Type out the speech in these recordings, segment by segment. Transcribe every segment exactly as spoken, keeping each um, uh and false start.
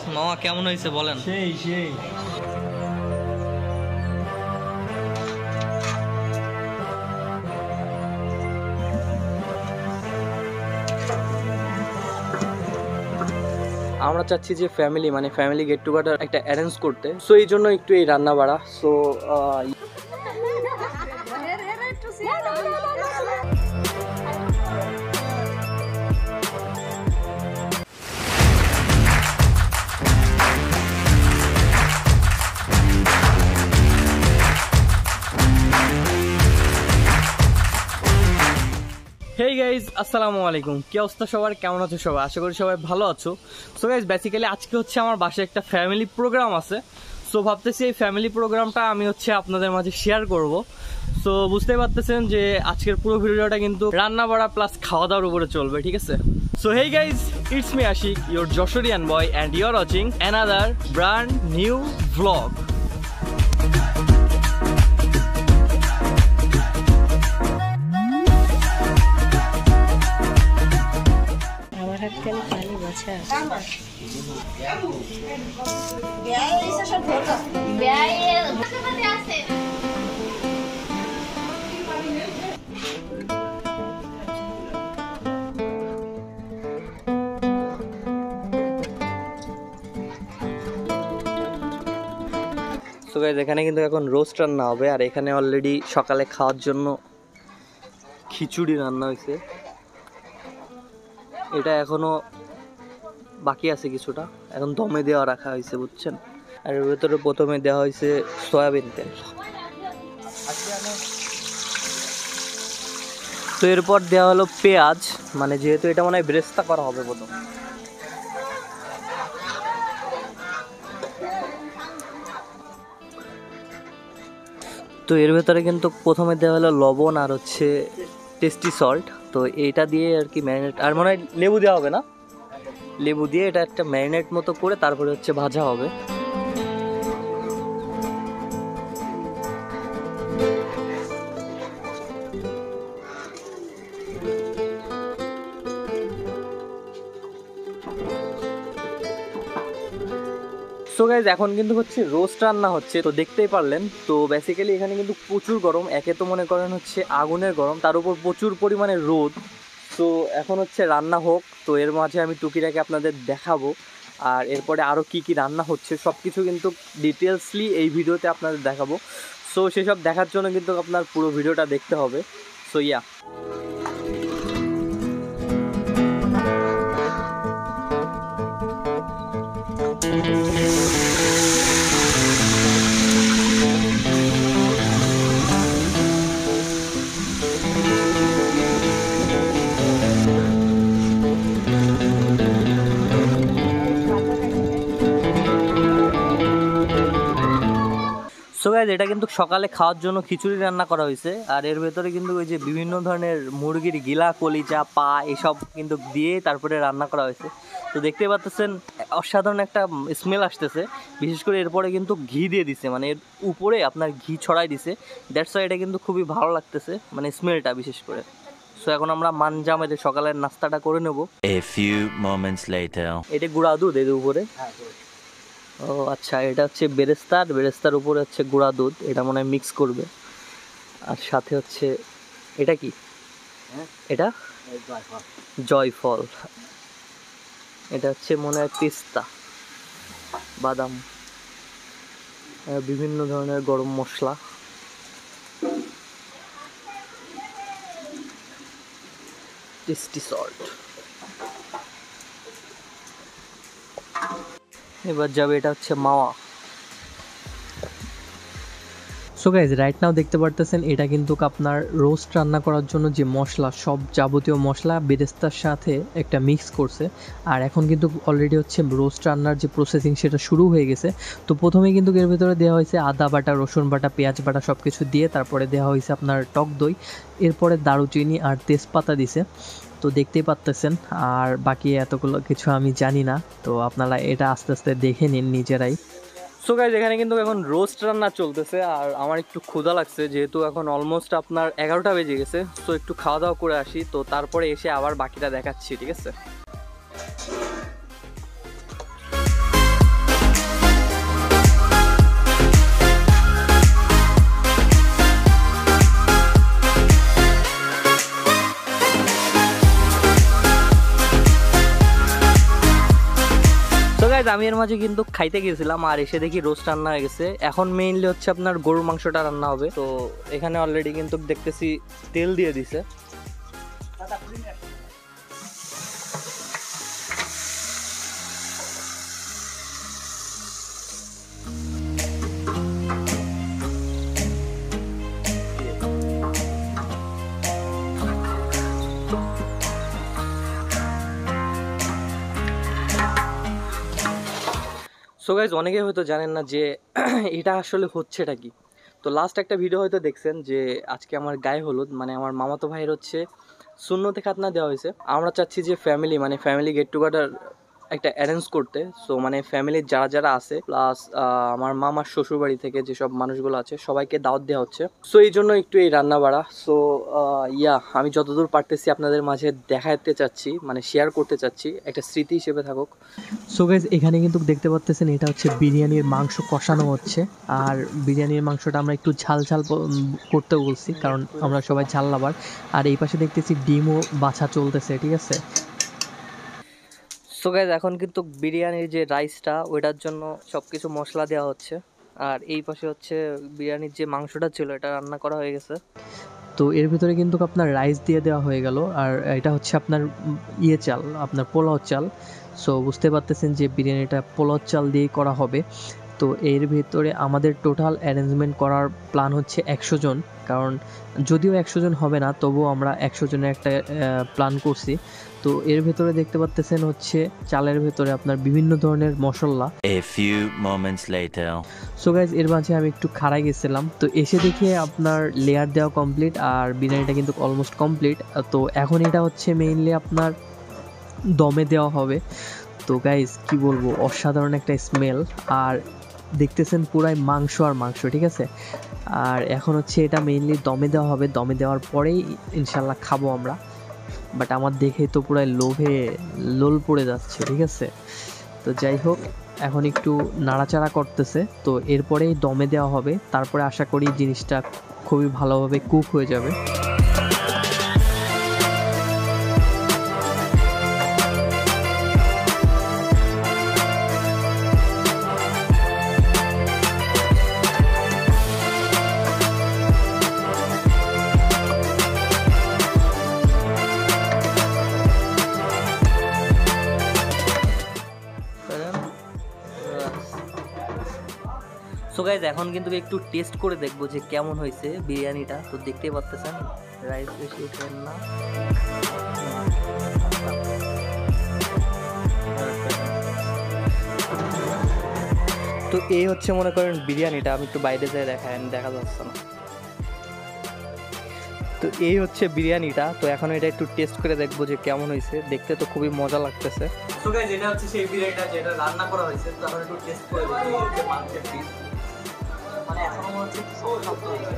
মামা কেমন হয়েছে বলেন? সেই সেই আমরা চাচ্ছি যে ফ্যামিলি মানে ফ্যামিলি গেট টুগেদার একটা অ্যারেঞ্জ করতে, সো এই জন্য একটু এই রান্না বাড়া। সো হেই গাইজ, আসসালামু আলাইকুম। কি অবস্থা সবার, কেমন আছো সবাই? আশা করি সবাই ভালো আছো। সো গাইজ, বেসিক্যালি আজকে হচ্ছে আমার বাসায় একটা ফ্যামিলি প্রোগ্রাম আছে। সো ভাবতেছি এই ফ্যামিলি প্রোগ্রামটা আমি হচ্ছে আপনাদের মাঝে শেয়ার করব। সো বুঝতেই পারতেছেন যে আজকের পুরো ভিডিওটা কিন্তু রান্না বাড়া প্লাস খাওয়া দাওয়ার উপরে চলবে, ঠিক আছে? So hey guys, it's me Ashiq, your Jashorian boy, and you are watching another brand new vlog. তো গাইস, এখানে কিন্তু এখন রোস্ট রান্না হবে, আর এখানে অলরেডি সকালে খাওয়ার জন্য খিচুড়ি রান্না হয়েছে। এটা এখনো বাকি আছে কিছুটা, এখন দমে দেওয়া রাখা হয়েছে, বুঝছেন? আর এর ভেতরে প্রথমে দেওয়া হয়েছে সয়াবিন তেল। তো এরপর দেওয়া হলো পেঁয়াজ, মানে যেহেতু এটা মনে হয় বেরেস্তা করা হবে প্রথম। তো এর ভেতরে কিন্তু প্রথমে দেওয়া হলো লবণ আর হচ্ছে টেস্টি সল্ট। তো এইটা দিয়ে আর কি ম্যারিনেট, আর মনে হয় লেবু দেওয়া হবে না, লেবু দিয়ে এটা একটা ম্যারিনেট মতো করে তারপরে হচ্ছে ভাজা হবে। সো গাইজ, এখন কিন্তু হচ্ছে রোস্ট রান্না হচ্ছে, তো দেখতেই পারলেন। তো বেসিক্যালি এখানে কিন্তু প্রচুর গরম, একে তো মনে করেন হচ্ছে আগুনের গরম, তার উপর প্রচুর পরিমাণে রোদ। তো এখন হচ্ছে রান্না হোক, তো এর মাঝে আমি টুকিটাকে আপনাদের দেখাবো, আর এরপরে আরও কি কি রান্না হচ্ছে সব কিছু কিন্তু ডিটেলসলি এই ভিডিওতে আপনাদের দেখাবো। সো সেসব দেখার জন্য কিন্তু আপনার পুরো ভিডিওটা দেখতে হবে। সো ইয়া, সো গাইজ, এটা কিন্তু সকালে খাওয়ার জন্য খিচুড়ি রান্না করা হয়েছে, আর এর ভেতরে কিন্তু ওই যে বিভিন্ন ধরনের মুরগির গিলা, কলিজা, পা এসব কিন্তু দিয়ে তারপরে রান্না করা হয়েছে। তো দেখতেই পাচ্ছেন অসাধারণ একটা স্মেল আসতেছে, বিশেষ করে এরপরে কিন্তু ঘি দিয়ে দিছে, মানে এর উপরে আপনার ঘি ছড়াই দিছে। দ্যাটস ওয়াই এটা কিন্তু খুবই ভালো লাগতেছে, মানে স্মেলটা বিশেষ করে। সো এখন আমরা মানজা মেরে সকালের নাস্তাটা করে নেব। A few moments later. এটা গুঁড়া দুধ এর উপরে। ও আচ্ছা, এটা হচ্ছে বেরেস্তা, আর বেরেস্তার উপরে হচ্ছে গুঁড়া দুধ, এটা মনে হয় মিক্স করবে। আর সাথে হচ্ছে এটা কি, এটা জয়ফল, এটা হচ্ছে মনে হয় পেস্তা, বাদাম, বিভিন্ন ধরনের গরম মশলা, টেস্টি সল্ট। এবার যাবে এটা হচ্ছে Mawa. So guys, right now দেখতে পারতেছেন এটা কিন্তু আপনার রোস্ট রান্না করার জন্য যে মশলা, সব যাবতীয় মশলা বেরেস্তার সাথে একটা মিক্স করছে। আর এখন কিন্তু অলরেডি হচ্ছে রোস্ট রান্নার যে প্রসেসিং সেটা শুরু হয়ে গেছে। তো প্রথমে কিন্তু এর ভেতরে দেওয়া হয়েছে আদা বাটা, রসুন বাটা, পেঁয়াজ বাটা সব কিছু দিয়ে, তারপরে দেওয়া হয়েছে আপনার টক দই, এরপরে দারুচিনি আর তেজপাতা দিছে। তো দেখতেই পাচ্তেছেন, আর বাকি এতগুলো কিছু আমি জানি না, তো আপনারা এটা আস্তে আস্তে দেখে নিন নিজেরাই। সো গাইজ, এখানে কিন্তু এখন রোস্ট রান্না চলতেছে, আর আমার একটু ক্ষুধা লাগছে, যেহেতু এখন অলমোস্ট আপনার এগারোটা বেজে গেছে। তো একটু খাওয়া দাওয়া করে আসি, তো তারপরে এসে আবার বাকিটা দেখাচ্ছি, ঠিক আছে? গাইজ আমি এর মাঝে কিন্তু খাইতে গেছিলাম আর এসে দেখি রোস্ট রান্না হয়ে গেছে। এখন মেইনলি হচ্ছে আপনার গরুর মাংসটা রান্না হবে। তো এখানে অলরেডি কিন্তু দেখতেছি তেল দিয়ে দিছে। সো গাইজ অনেকে হয়তো জানেন না যে এটা আসলে হচ্ছেটা কি। তো লাস্ট একটা ভিডিও হয়তো দেখছেন যে আজকে আমার গায়ে হলুদ, মানে আমার মামাতো ভাইয়ের হচ্ছে সুন্নতে খাতনা দেওয়া হয়েছে। আমরা চাচ্ছি যে ফ্যামিলি মানে ফ্যামিলি গেট টুগেদার একটা অ্যারেঞ্জ করতে। সো মানে ফ্যামিলির যারা যারা আছে প্লাস আমার মামার শ্বশুরবাড়ি থেকে যেসব মানুষগুলো আছে সবাইকে দাওয়াত দেওয়া হচ্ছে। সো এই জন্য একটু এই রান্না বাড়া। সো ইয়া আমি যতদূর পারতেছি আপনাদের মাঝে দেখাতে চাচ্ছি, মানে শেয়ার করতে চাচ্ছি, একটা স্মৃতি হিসেবে থাকুক। সো গাইজ এখানে কিন্তু দেখতে পাচ্ছেন এটা হচ্ছে বিরিয়ানির মাংস কষানো হচ্ছে। আর বিরিয়ানির মাংসটা আমরা একটু ঝাল ঝাল করতে বলছি কারণ আমরা সবাই ঝাল লাভার। আর এই পাশে দেখতেছি ডিমও বাছা চলতেছে, ঠিক আছে। সো গাইজ এখন কিন্তু বিরিয়ানির যে রাইসটা ওইটার জন্য সব কিছু মশলা দেওয়া হচ্ছে। আর এই পাশে হচ্ছে বিরিয়ানির যে মাংসটা ছিল এটা রান্না করা হয়ে গেছে। তো এর ভিতরে কিন্তু আপনার রাইস দিয়ে দেওয়া হয়ে গেল। আর এটা হচ্ছে আপনার ইয়ে চাল, আপনার পোলাও চাল। সো বুঝতে পারতেছেন যে বিরিয়ানিটা পোলাও চাল দিয়েই করা হবে। তো এর ভিতরে আমাদের টোটাল অ্যারেঞ্জমেন্ট করার প্ল্যান হচ্ছে একশো জন, কারণ যদিও একশো জন হবে না তবুও আমরা একশো জনের একটা প্ল্যান করছি। তো এর ভেতরে দেখতে পাচ্ছেন হচ্ছে চালের ভেতরে আপনার বিভিন্ন ধরনের মশলা। A few moments later. So guys এর মাঝে আমি একটু খাড়াই গেছিলাম, তো এসে দেখে আপনার লেয়ার দেওয়া কমপ্লিট আর বিরিয়ানিটা কিন্তু অলমোস্ট কমপ্লিট। তো এখন এটা হচ্ছে মেইনলি আপনার দমে দেওয়া হবে। তো গাইজ কি বলবো, অসাধারণ একটা স্মেল। আর দেখতেছেন পুরাই মাংস আর মাংস, ঠিক আছে। আর এখন হচ্ছে এটা মেইনলি দমে দেওয়া হবে, দমে দেওয়ার পরেই ইনশাল্লাহ খাবো আমরা। বাট আমার দেখে তো পুরাই লোভে লোল পড়ে যাচ্ছে, ঠিক আছে। তো যাই হোক এখন একটু নাড়াচাড়া করতেছে, তো এরপরেই দমে দেওয়া হবে। তারপরে আশা করি জিনিসটা খুবই ভালোভাবে কুক হয়ে যাবে। সো গাইজ এখন কিন্তু একটু টেস্ট করে দেখবো যে কেমন হয়েছে বিরিয়ানিটা। তো দেখতেই পাচ্ছেন রাইস বেশি উঠেন না। তো এই হচ্ছে মনে করেন বিরিয়ানিটা। আমি একটু বাইরে যাই দেখায়, দেখা যাচ্ছে না। তো এই হচ্ছে বিরিয়ানিটা। তো এখন এটা একটু টেস্ট করে দেখবো যে কেমন হয়েছে। দেখতে তো খুবই মজা লাগতেছে। সো গাইজ এটা হচ্ছে সেই বিরিয়ানিটা যেটা রান্না করা হয়েছে। তো এখন একটু টেস্ট করে দেখবো যে মাংসের পিস মানে এখনো মনে হচ্ছে শক্ত হয়েছে।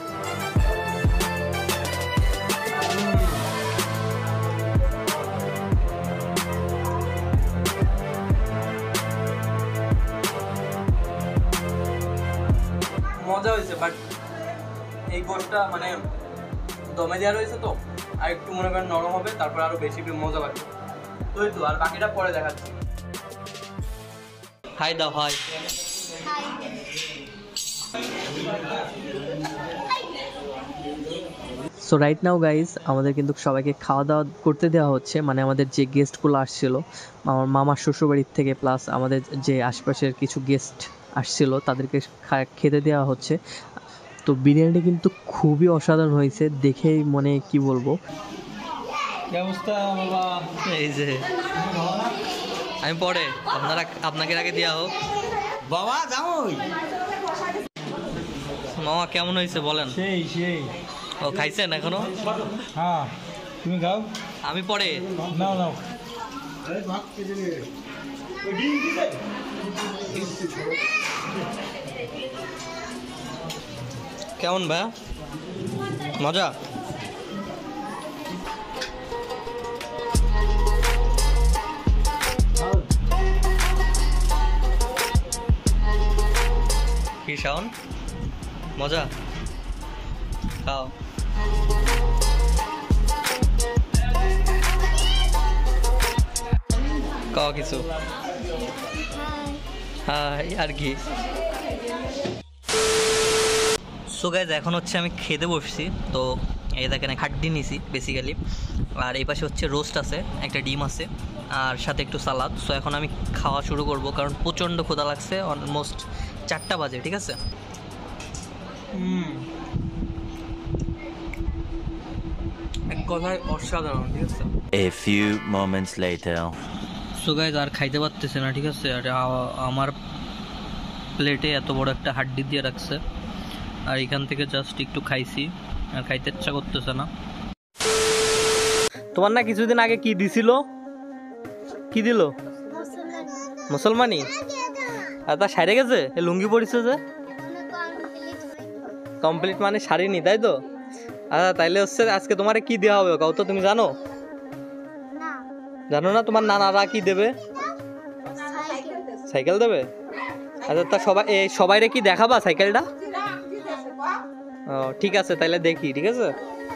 মজা হয়েছে, বাট এই গোশটা মানে দমে দেওয়া রয়েছে তো আর একটু মনে করেন নরম হবে, তারপর আরো বেশি মজা লাগবে। তো এই তো, আর বাকিটা পরে দেখাচ্ছি। হাই দাও, hi. So right now guys আমাদের কিন্তু সবাইকে খাওয়া দাওয়া করতে দেওয়া হচ্ছে, মানে আমাদের যে গেস্টগুলো আসছিল আমার মামার শ্বশুরবাড়ির থেকে প্লাস আমাদের যে আশপাশের কিছু গেস্ট আসছিল তাদেরকে খেতে দেওয়া হচ্ছে। তো বিরিয়ানিটা কিন্তু খুবই অসাধারণ হয়েছে, দেখেই মনে কি বলবো। কি অবস্থা বাবা? এই যে আমি পরে আপনারা আপনাকে আগে দেওয়া হোক বাবা। যাওই মামা কেমন হয়েছে বলেন? সেই সেই ও খাইছেন এখনো? হ্যাঁ তুমি খাও, আমি পরে। নাও নাও। কেমন ভাইয়া, মজা? কি শাওন, মজা? খাও। খাও কিছু। হাই আর কি। সো গাইজ এখন হচ্ছে আমি খেতে বসছি, তো এই দেখেন হাড্ডি নিছি বেসিক্যালি, আর এই পাশে হচ্ছে রোস্ট আছে, একটা ডিম আছে, আর সাথে একটু সালাদ। সো এখন আমি খাওয়া শুরু করব, কারণ প্রচণ্ড ক্ষুধা লাগছে, অলমোস্ট চারটা বাজে, ঠিক আছে। হুম, এক কথায় অসাধারণ, ঠিক আছে। A few moments later. So guys আর খাইতে পারতেছে না, ঠিক আছে। আর আমার প্লেটে এত বড় একটা হাড্ডি দিয়ে রাখছে, আর এখান থেকে জাস্ট একটু খাইছি, আর খাইতে ইচ্ছা করতেছে না। তোমার না কিছুদিন আগে কি দিছিল, কি দিল? মুসলমানি। আর তা সারে গেছে, লুঙ্গি পরিছে যে কমপ্লিট, মানে সারিনি, তাই তো? আচ্ছা তাইলে হচ্ছে আজকে তোমারে কি দেওয়া হবে কাউ তো তুমি জানো? জানো না? তোমার নানারা কি দেবে? সাইকেল দেবে। আচ্ছা তা সবাই এই সবাইরে কি দেখাবা সাইকেলটা? ও ঠিক আছে, তাইলে দেখি, ঠিক আছে।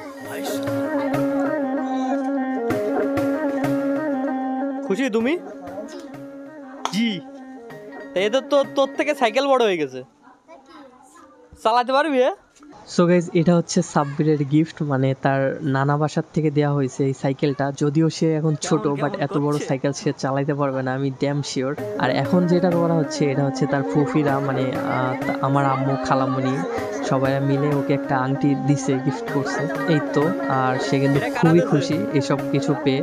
খুশি তুমি? জি। এদের তো তোর থেকে সাইকেল বড় হয়ে গেছে, চালাতে পারবি? সো গাইজ এটা হচ্ছে সাব্বিরের গিফট, মানে তার নানা বাসার থেকে দেওয়া হয়েছে এই সাইকেলটা। যদিও সে এখন ছোট, বাট এত বড় সাইকেল সে চালাইতে পারবে না, আমি ড্যাম শিওর। আর এখন যেটা করা হচ্ছে, এটা হচ্ছে তার ফুফিরা, মানে আমার আম্মু খালামুনি সবাই মিলে ওকে একটা আংটি দিছে, গিফট করছে, এই তো। আর সে কিন্তু খুবই খুশি এসব কিছু পেয়ে।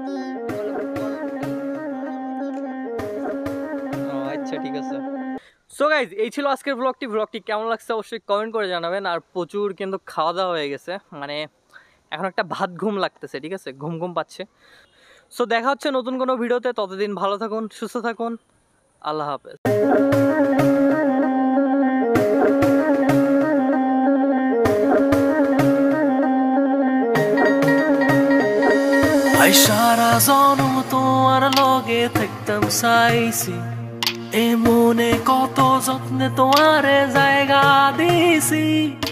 আচ্ছা ঠিক আছে। সো গাইজ এই ছিল আজকের ব্লগটি। ব্লগটি কেমন লাগছে অবশ্যই কমেন্ট করে জানাবেন। আর প্রচুর কিন্তু খাওয়া দাওয়া হয়ে গেছে, মানে এখন একটা ভাত ঘুম লাগতেছে, ঠিক আছে, ঘুম ঘুম পাচ্ছে। সো দেখা হচ্ছে নতুন কোনো ভিডিওতে, ততদিন ভালো থাকুন, সুস্থ থাকুন, আল্লাহ হাফেজ। সারা জনম তোমার লগে থাকতাম চাইছি, এ মনে কত যত্নে তোমারে জায়গা দিছি।